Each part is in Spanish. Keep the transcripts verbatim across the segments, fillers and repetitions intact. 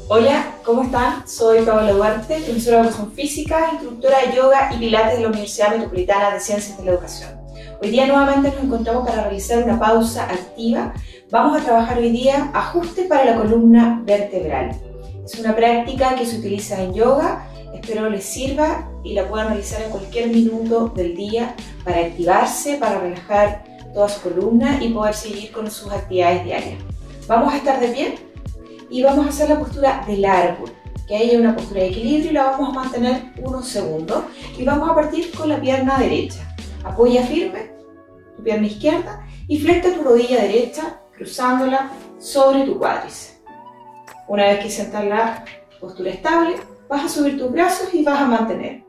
Hola, ¿cómo están? Soy Paola Duarte, profesora de Educación Física, instructora de Yoga y Pilates de la Universidad Metropolitana de Ciencias de la Educación. Hoy día nuevamente nos encontramos para realizar una pausa activa. Vamos a trabajar hoy día ajuste para la columna vertebral. Es una práctica que se utiliza en yoga, espero les sirva y la puedan realizar en cualquier minuto del día para activarse, para relajar toda su columna y poder seguir con sus actividades diarias. Vamos a estar de pie y vamos a hacer la postura del árbol, que hay una postura de equilibrio y la vamos a mantener unos segundos y vamos a partir con la pierna derecha. Apoya firme tu pierna izquierda y flexa tu rodilla derecha cruzándola sobre tu cuádriceps. Una vez que sientas la postura estable, vas a subir tus brazos y vas a mantener.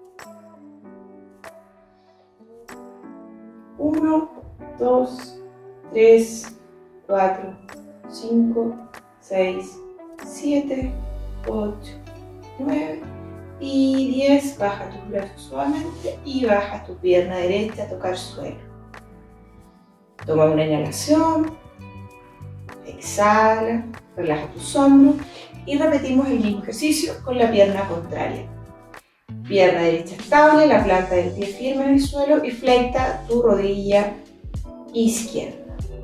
uno, dos, tres, cuatro, cinco, seis, siete, ocho, nueve y diez. Baja tus brazos suavemente y baja tu pierna derecha a tocar suelo. Toma una inhalación, exhala, relaja tus hombros y repetimos el mismo ejercicio con la pierna contraria. Pierna derecha estable, la planta del pie firme en el suelo y flexa tu rodilla izquierda.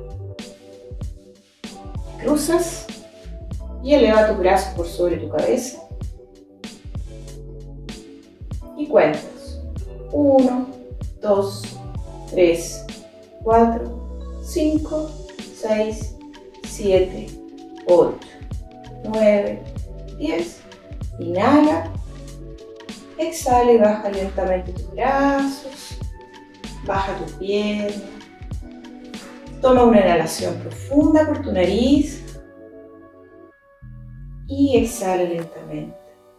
Cruzas y eleva tus brazos por sobre tu cabeza y cuentas uno, dos, tres, cuatro, cinco, seis, siete, ocho, nueve, diez. Inhala, exhala y baja lentamente tus brazos, baja tu pierna. Toma una inhalación profunda por tu nariz y exhala lentamente.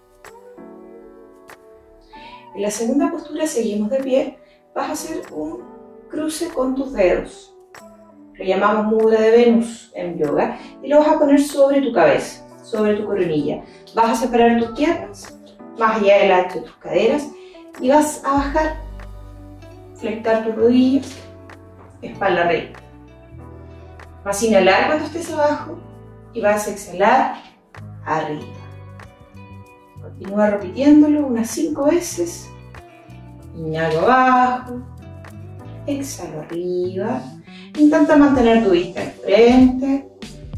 En la segunda postura seguimos de pie. Vas a hacer un cruce con tus dedos. Lo llamamos mudra de Venus en yoga y lo vas a poner sobre tu cabeza, sobre tu coronilla. Vas a separar tus piernas más allá del ancho de tus caderas y vas a bajar, flectar tus rodillas, espalda recta. Vas a inhalar cuando estés abajo y vas a exhalar arriba. Continúa repitiéndolo unas cinco veces. Inhalo abajo, exhalo arriba. Intenta mantener tu vista al frente,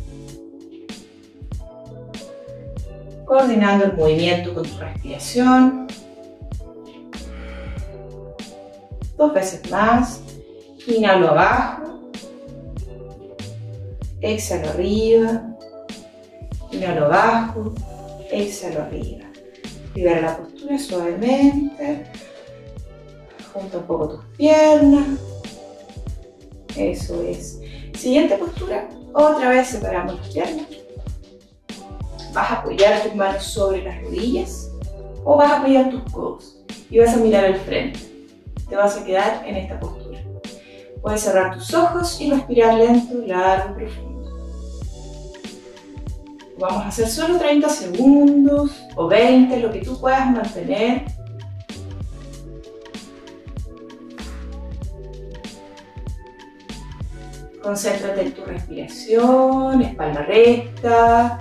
coordinando el movimiento con tu respiración. Dos veces más. Inhalo abajo, exhalo arriba, inhalo abajo, exhalo arriba. Libera la postura suavemente, junta un poco tus piernas. Eso es. Siguiente postura, otra vez separamos las piernas. Vas a apoyar tus manos sobre las rodillas o vas a apoyar tus codos y vas a mirar al frente. Te vas a quedar en esta postura. Puedes cerrar tus ojos y respirar lento, largo, profundo. Vamos a hacer solo treinta segundos o veinte, lo que tú puedas mantener. Concéntrate en tu respiración, espalda recta.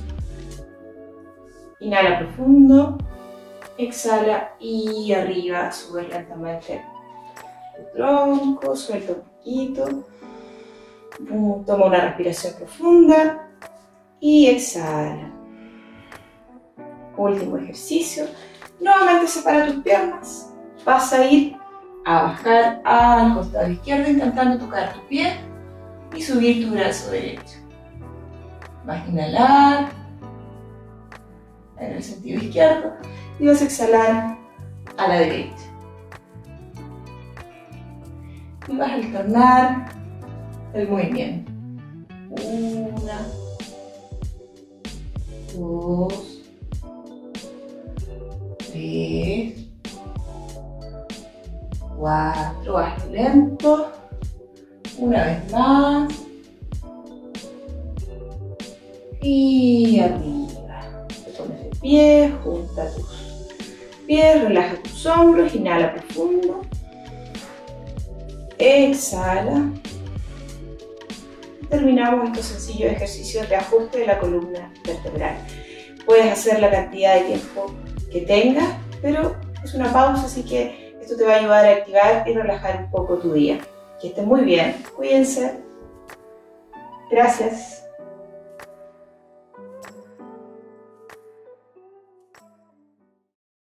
Inhala profundo, exhala y arriba, sube lentamente tu tronco, suelta un poquito. Toma una respiración profunda y exhala. Último ejercicio. Nuevamente separa tus piernas. Vas a ir a bajar al costado izquierdo intentando tocar tu pie y subir tu brazo derecho. Vas a inhalar en el sentido izquierdo y vas a exhalar a la derecha. Y vas a alternar el movimiento. Una, dos, tres, cuatro. Hazlo lento. Una vez más. Y arriba. Te pones de pie, junta tus pies, relaja tus hombros, inhala profundo. Exhala. Terminamos estos sencillos ejercicios de ajuste de la columna vertebral. puedes hacer la cantidad de tiempo que tengas, pero es una pausa, así que esto te va a ayudar a activar y relajar un poco tu día. Que estés muy bien, cuídense. Gracias.